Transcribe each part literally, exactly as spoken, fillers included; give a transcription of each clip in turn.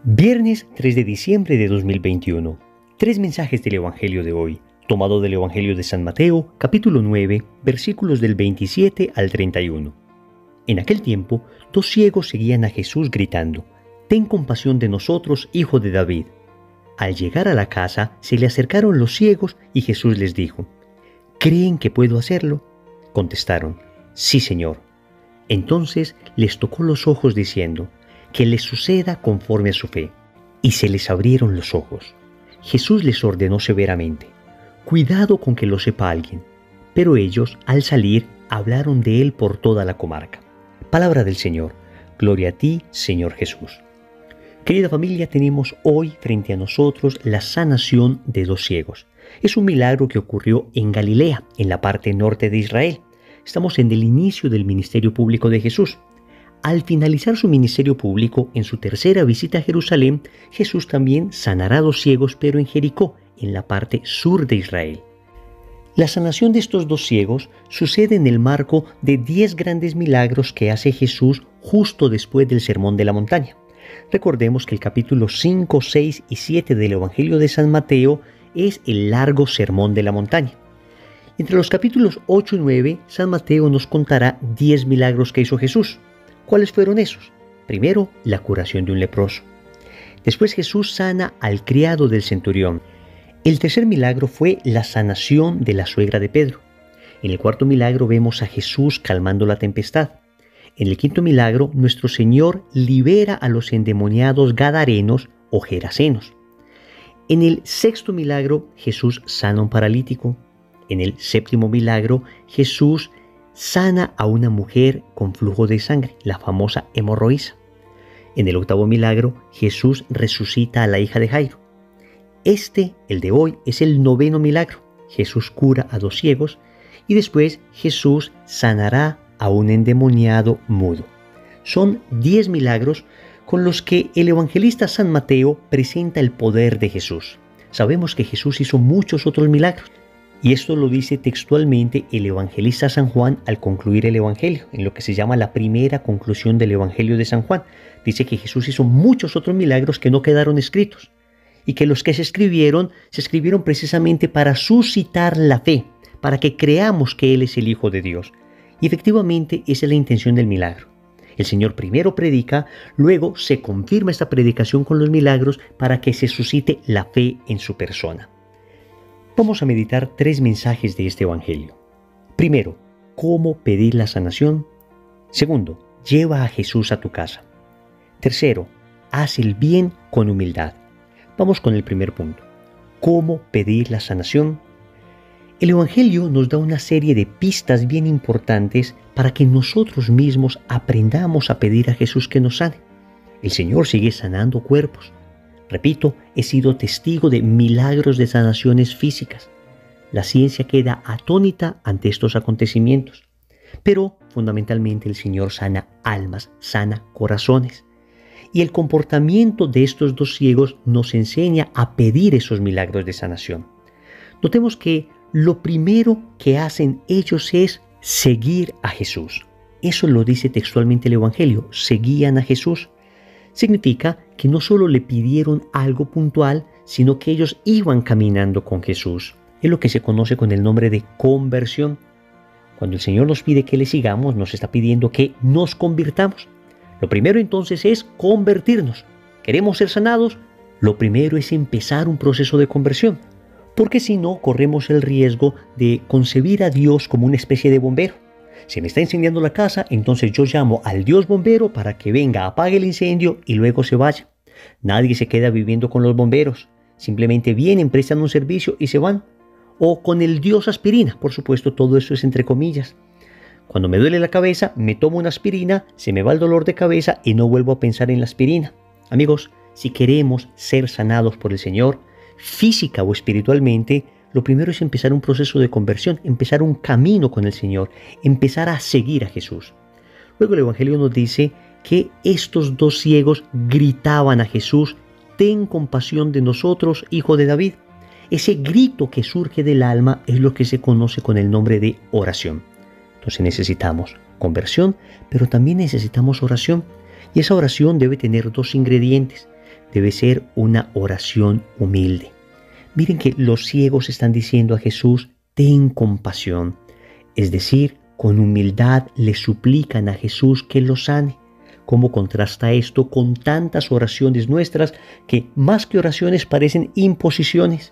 Viernes tres de diciembre de dos mil veintiuno. Tres mensajes del Evangelio de hoy, tomado del Evangelio de San Mateo, capítulo nueve, versículos del veintisiete al treinta y uno. En aquel tiempo, dos ciegos seguían a Jesús gritando: «Ten compasión de nosotros, hijo de David». Al llegar a la casa, se le acercaron los ciegos y Jesús les dijo: «¿Creen que puedo hacerlo?». Contestaron: «Sí, Señor». Entonces les tocó los ojos diciendo: «Que les suceda conforme a su fe». Y se les abrieron los ojos. Jesús les ordenó severamente: «Cuidado con que lo sepa alguien». Pero ellos, al salir, hablaron de él por toda la comarca. Palabra del Señor. Gloria a ti, Señor Jesús. Querida familia, tenemos hoy frente a nosotros la sanación de dos ciegos. Es un milagro que ocurrió en Galilea, en la parte norte de Israel. Estamos en el inicio del ministerio público de Jesús. Al finalizar su ministerio público, en su tercera visita a Jerusalén, Jesús también sanará a dos ciegos, pero en Jericó, en la parte sur de Israel. La sanación de estos dos ciegos sucede en el marco de diez grandes milagros que hace Jesús justo después del Sermón de la Montaña. Recordemos que el capítulo cinco, seis y siete del Evangelio de San Mateo es el largo Sermón de la Montaña. Entre los capítulos ocho y nueve, San Mateo nos contará diez milagros que hizo Jesús. ¿Cuáles fueron esos? Primero, la curación de un leproso. Después Jesús sana al criado del centurión. El tercer milagro fue la sanación de la suegra de Pedro. En el cuarto milagro vemos a Jesús calmando la tempestad. En el quinto milagro, nuestro Señor libera a los endemoniados gadarenos o gerasenos. En el sexto milagro, Jesús sana a un paralítico. En el séptimo milagro, Jesús sana a una mujer con flujo de sangre, la famosa hemorroísa. En el octavo milagro, Jesús resucita a la hija de Jairo. Este, el de hoy, es el noveno milagro. Jesús cura a dos ciegos y después Jesús sanará a un endemoniado mudo. Son diez milagros con los que el evangelista San Mateo presenta el poder de Jesús. Sabemos que Jesús hizo muchos otros milagros. Y esto lo dice textualmente el evangelista San Juan al concluir el Evangelio, en lo que se llama la primera conclusión del Evangelio de San Juan. Dice que Jesús hizo muchos otros milagros que no quedaron escritos, y que los que se escribieron, se escribieron precisamente para suscitar la fe, para que creamos que Él es el Hijo de Dios. Y efectivamente esa es la intención del milagro. El Señor primero predica, luego se confirma esta predicación con los milagros para que se suscite la fe en su persona. Vamos a meditar tres mensajes de este Evangelio. Primero, ¿cómo pedir la sanación? Segundo, lleva a Jesús a tu casa. Tercero, haz el bien con humildad. Vamos con el primer punto. ¿Cómo pedir la sanación? El Evangelio nos da una serie de pistas bien importantes para que nosotros mismos aprendamos a pedir a Jesús que nos sane. El Señor sigue sanando cuerpos. Repito, he sido testigo de milagros de sanaciones físicas. La ciencia queda atónita ante estos acontecimientos. Pero, fundamentalmente, el Señor sana almas, sana corazones. Y el comportamiento de estos dos ciegos nos enseña a pedir esos milagros de sanación. Notemos que lo primero que hacen ellos es seguir a Jesús. Eso lo dice textualmente el Evangelio, seguían a Jesús. Significa que no solo le pidieron algo puntual, sino que ellos iban caminando con Jesús. Es lo que se conoce con el nombre de conversión. Cuando el Señor nos pide que le sigamos, nos está pidiendo que nos convirtamos. Lo primero entonces es convertirnos. ¿Queremos ser sanados? Lo primero es empezar un proceso de conversión, porque si no, corremos el riesgo de concebir a Dios como una especie de bombero. Se me está incendiando la casa, entonces yo llamo al Dios bombero para que venga, apague el incendio y luego se vaya. Nadie se queda viviendo con los bomberos. Simplemente vienen, prestan un servicio y se van. O con el Dios aspirina. Por supuesto, todo eso es entre comillas. Cuando me duele la cabeza, me tomo una aspirina, se me va el dolor de cabeza y no vuelvo a pensar en la aspirina. Amigos, si queremos ser sanados por el Señor, física o espiritualmente, lo primero es empezar un proceso de conversión, empezar un camino con el Señor, empezar a seguir a Jesús. Luego el Evangelio nos dice que estos dos ciegos gritaban a Jesús: «Ten compasión de nosotros, hijo de David». Ese grito que surge del alma es lo que se conoce con el nombre de oración. Entonces necesitamos conversión, pero también necesitamos oración. Y esa oración debe tener dos ingredientes. debe ser una oración humilde. Miren que los ciegos están diciendo a Jesús, ten compasión. Es decir, con humildad le suplican a Jesús que los sane. ¿Cómo contrasta esto con tantas oraciones nuestras que más que oraciones parecen imposiciones?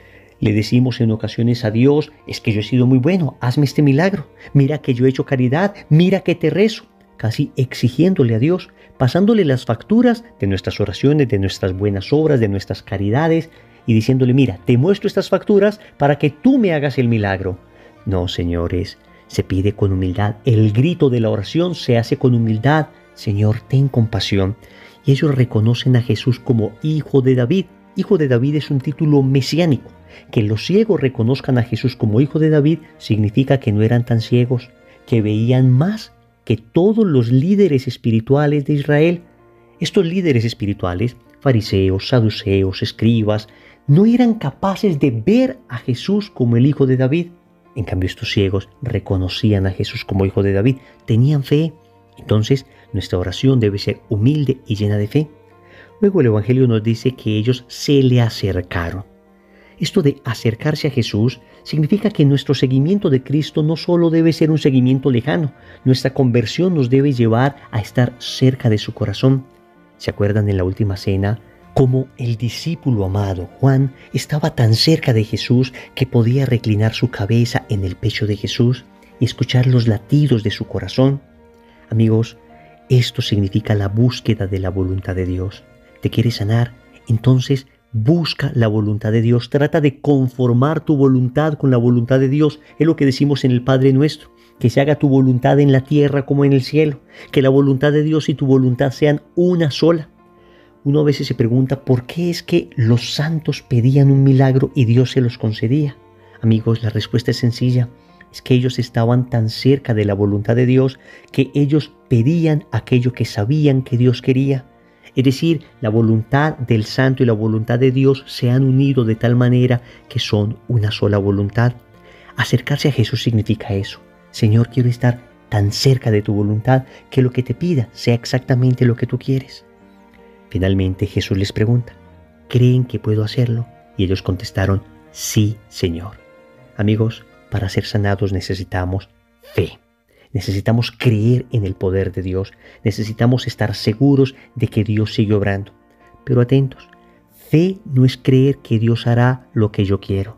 Le decimos en ocasiones a Dios, es que yo he sido muy bueno, hazme este milagro. Mira que yo he hecho caridad, mira que te rezo. Casi exigiéndole a Dios, pasándole las facturas de nuestras oraciones, de nuestras buenas obras, de nuestras caridades, y diciéndole, mira, te muestro estas facturas para que tú me hagas el milagro. No, señores, se pide con humildad. El grito de la oración se hace con humildad. Señor, ten compasión. Y ellos reconocen a Jesús como Hijo de David. Hijo de David es un título mesiánico. Que los ciegos reconozcan a Jesús como Hijo de David significa que no eran tan ciegos, que veían más que todos los líderes espirituales de Israel. Estos líderes espirituales, fariseos, saduceos, escribas, no eran capaces de ver a Jesús como el Hijo de David. En cambio, estos ciegos reconocían a Jesús como Hijo de David, tenían fe. Entonces, nuestra oración debe ser humilde y llena de fe. Luego el Evangelio nos dice que ellos se le acercaron. Esto de acercarse a Jesús significa que nuestro seguimiento de Cristo no solo debe ser un seguimiento lejano, nuestra conversión nos debe llevar a estar cerca de su corazón. ¿Se acuerdan en la última cena cómo el discípulo amado Juan estaba tan cerca de Jesús que podía reclinar su cabeza en el pecho de Jesús y escuchar los latidos de su corazón? Amigos, esto significa la búsqueda de la voluntad de Dios. ¿Te quieres sanar? Entonces busca la voluntad de Dios, trata de conformar tu voluntad con la voluntad de Dios. Es lo que decimos en el Padre Nuestro, que se haga tu voluntad en la tierra como en el cielo, que la voluntad de Dios y tu voluntad sean una sola. Uno a veces se pregunta por qué es que los santos pedían un milagro y Dios se los concedía. Amigos, la respuesta es sencilla, es que ellos estaban tan cerca de la voluntad de Dios que ellos pedían aquello que sabían que Dios quería. Es decir, la voluntad del santo y la voluntad de Dios se han unido de tal manera que son una sola voluntad. Acercarse a Jesús significa eso. Señor, quiero estar tan cerca de tu voluntad que lo que te pida sea exactamente lo que tú quieres. Finalmente Jesús les pregunta, ¿creen que puedo hacerlo? Y ellos contestaron, sí, Señor. Amigos, para ser sanados necesitamos fe. Necesitamos creer en el poder de Dios. Necesitamos estar seguros de que Dios sigue obrando. Pero atentos, fe no es creer que Dios hará lo que yo quiero.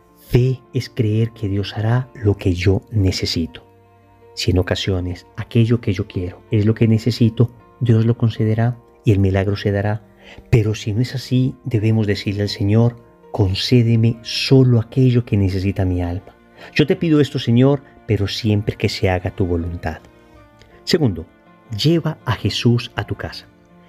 Fe es creer que Dios hará lo que yo necesito. Si en ocasiones aquello que yo quiero es lo que necesito, Dios lo concederá y el milagro se dará. Pero si no es así, debemos decirle al Señor, concédeme solo aquello que necesita mi alma. Yo te pido esto, Señor, pero siempre que se haga tu voluntad. Segundo, lleva a Jesús a tu casa.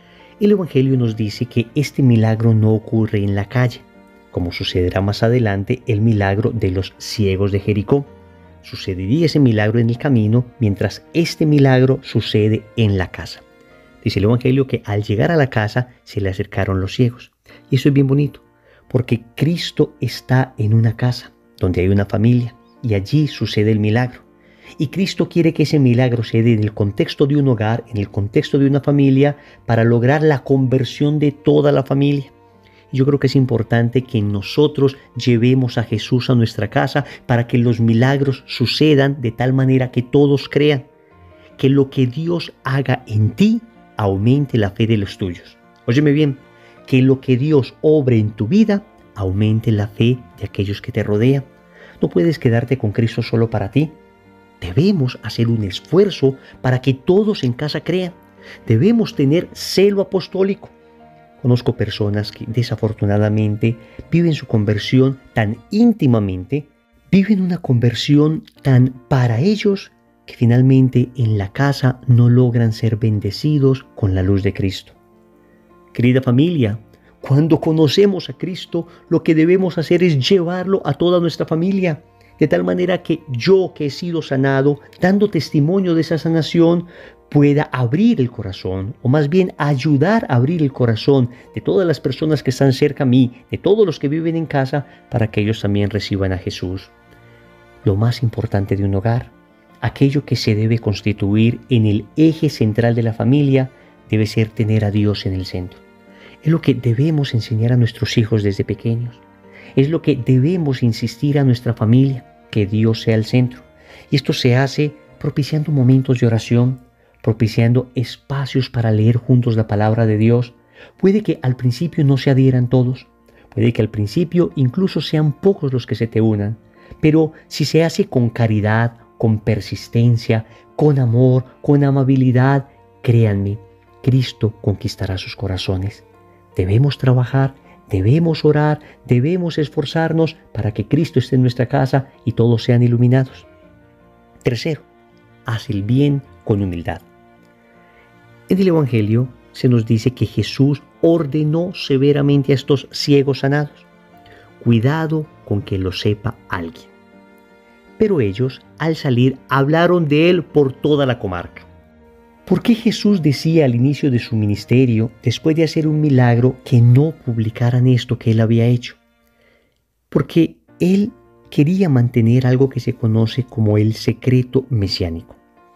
El Evangelio nos dice que este milagro no ocurre en la calle, como sucederá más adelante el milagro de los ciegos de Jericó. Sucedería ese milagro en el camino, mientras este milagro sucede en la casa. Dice el Evangelio que al llegar a la casa se le acercaron los ciegos. Y eso es bien bonito, porque Cristo está en una casa, donde hay una familia, y allí sucede el milagro. Y Cristo quiere que ese milagro se dé en el contexto de un hogar, en el contexto de una familia, para lograr la conversión de toda la familia. Y yo creo que es importante que nosotros llevemos a Jesús a nuestra casa para que los milagros sucedan de tal manera que todos crean. Que lo que Dios haga en ti aumente la fe de los tuyos. Óyeme bien, que lo que Dios obre en tu vida aumente la fe de aquellos que te rodean. No puedes quedarte con Cristo solo para ti. Debemos hacer un esfuerzo para que todos en casa crean. Debemos tener celo apostólico. Conozco personas que desafortunadamente viven su conversión tan íntimamente, viven una conversión tan para ellos, que finalmente en la casa no logran ser bendecidos con la luz de Cristo. Querida familia, cuando conocemos a Cristo, lo que debemos hacer es llevarlo a toda nuestra familia, de tal manera que yo que he sido sanado, dando testimonio de esa sanación, pueda abrir el corazón, o más bien ayudar a abrir el corazón de todas las personas que están cerca a mí, de todos los que viven en casa, para que ellos también reciban a Jesús. Lo más importante de un hogar, aquello que se debe constituir en el eje central de la familia, debe ser tener a Dios en el centro. Es lo que debemos enseñar a nuestros hijos desde pequeños. Es lo que debemos insistir a nuestra familia, que Dios sea el centro. Y esto se hace propiciando momentos de oración, propiciando espacios para leer juntos la palabra de Dios. Puede que al principio no se adhieran todos, puede que al principio incluso sean pocos los que se te unan, pero si se hace con caridad, con persistencia, con amor, con amabilidad, créanme, Cristo conquistará sus corazones. Debemos trabajar, debemos orar, debemos esforzarnos para que Cristo esté en nuestra casa y todos sean iluminados. Tercero, haz el bien con humildad. En el Evangelio se nos dice que Jesús ordenó severamente a estos ciegos sanados. Cuidado con que lo sepa alguien. Pero ellos, al salir, hablaron de él por toda la comarca. ¿Por qué Jesús decía al inicio de su ministerio, después de hacer un milagro, que no publicaran esto que él había hecho? Porque él quería mantener algo que se conoce como el secreto mesiánico.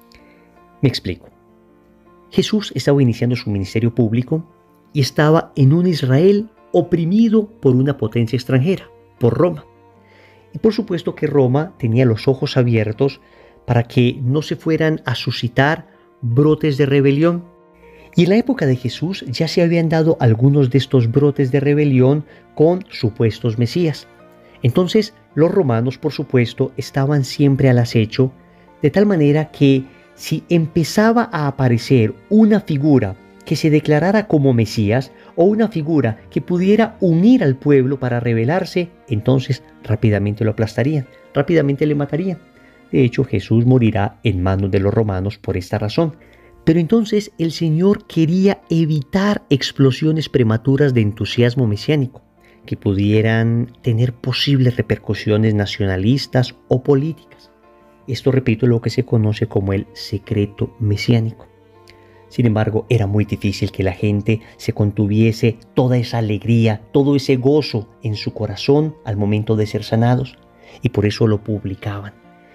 Me explico. Jesús estaba iniciando su ministerio público y estaba en un Israel oprimido por una potencia extranjera, por Roma. Y por supuesto que Roma tenía los ojos abiertos para que no se fueran a suscitar brotes de rebelión. Y en la época de Jesús ya se habían dado algunos de estos brotes de rebelión con supuestos mesías. Entonces los romanos, por supuesto, estaban siempre al acecho, de tal manera que si empezaba a aparecer una figura que se declarara como Mesías o una figura que pudiera unir al pueblo para rebelarse, entonces rápidamente lo aplastarían, rápidamente le matarían. De hecho, Jesús morirá en manos de los romanos por esta razón. Pero entonces el Señor quería evitar explosiones prematuras de entusiasmo mesiánico, que pudieran tener posibles repercusiones nacionalistas o políticas. Esto, repito, es lo que se conoce como el secreto mesiánico. Sin embargo, era muy difícil que la gente se contuviese toda esa alegría, todo ese gozo en su corazón al momento de ser sanados, y por eso lo publicaban.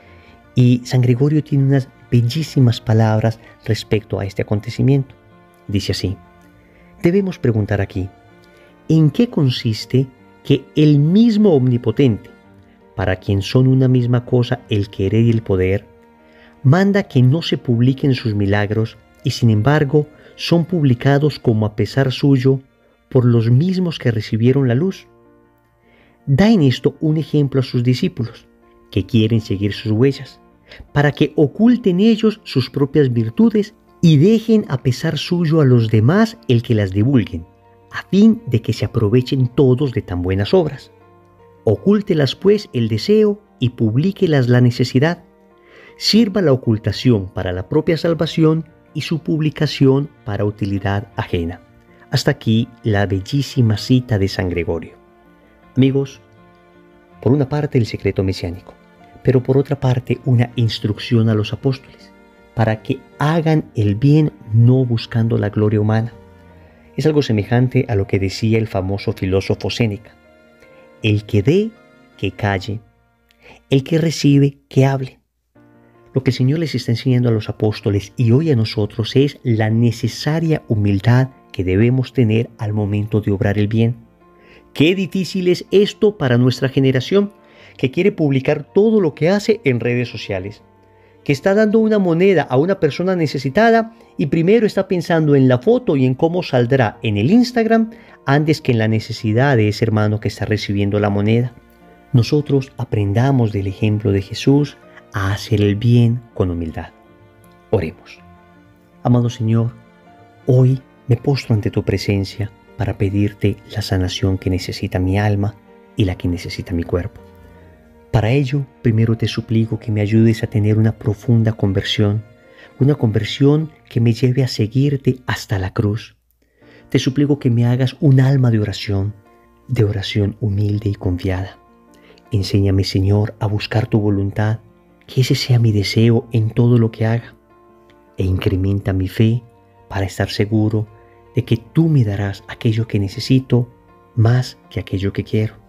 Y San Gregorio tiene unas bellísimas palabras respecto a este acontecimiento. Dice así: debemos preguntar aquí, ¿en qué consiste que el mismo Omnipotente, para quien son una misma cosa el querer y el poder, manda que no se publiquen sus milagros y sin embargo son publicados como a pesar suyo por los mismos que recibieron la luz? Da en esto un ejemplo a sus discípulos, que quieren seguir sus huellas, para que oculten ellos sus propias virtudes y dejen a pesar suyo a los demás el que las divulguen, a fin de que se aprovechen todos de tan buenas obras. Ocúltelas pues el deseo y publíquelas la necesidad. Sirva la ocultación para la propia salvación y su publicación para utilidad ajena. Hasta aquí la bellísima cita de San Gregorio. Amigos, por una parte el secreto mesiánico, pero por otra parte una instrucción a los apóstoles, para que hagan el bien no buscando la gloria humana. Es algo semejante a lo que decía el famoso filósofo Séneca: el que dé, que calle; el que recibe, que hable. Lo que el Señor les está enseñando a los apóstoles y hoy a nosotros es la necesaria humildad que debemos tener al momento de obrar el bien. Qué difícil es esto para nuestra generación, que quiere publicar todo lo que hace en redes sociales, que está dando una moneda a una persona necesitada y primero está pensando en la foto y en cómo saldrá en el Instagram antes que en la necesidad de ese hermano que está recibiendo la moneda. Nosotros aprendamos del ejemplo de Jesús a hacer el bien con humildad. Oremos. Amado Señor, hoy me postro ante tu presencia para pedirte la sanación que necesita mi alma y la que necesita mi cuerpo. Para ello, primero te suplico que me ayudes a tener una profunda conversión, una conversión que me lleve a seguirte hasta la cruz. Te suplico que me hagas un alma de oración, de oración humilde y confiada. Enséñame, Señor, a buscar tu voluntad, que ese sea mi deseo en todo lo que haga, e incrementa mi fe para estar seguro de que tú me darás aquello que necesito más que aquello que quiero.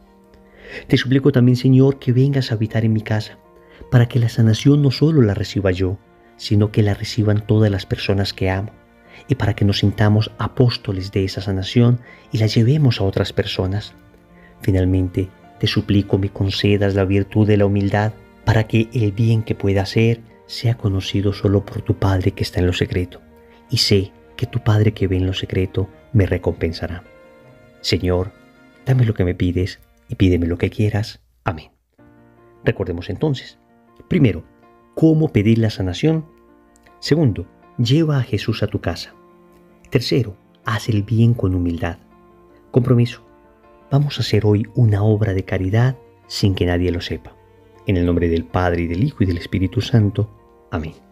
Te suplico también, Señor, que vengas a habitar en mi casa, para que la sanación no solo la reciba yo, sino que la reciban todas las personas que amo, y para que nos sintamos apóstoles de esa sanación y la llevemos a otras personas. Finalmente, te suplico me concedas la virtud de la humildad para que el bien que pueda hacer sea conocido solo por tu Padre que está en lo secreto, y sé que tu Padre que ve en lo secreto me recompensará. Señor, dame lo que me pides y pídeme lo que quieras. Amén. Recordemos entonces, primero, cómo pedir la sanación. Segundo, lleva a Jesús a tu casa. Tercero, haz el bien con humildad. Compromiso. Vamos a hacer hoy una obra de caridad sin que nadie lo sepa. En el nombre del Padre, y del Hijo, y del Espíritu Santo. Amén.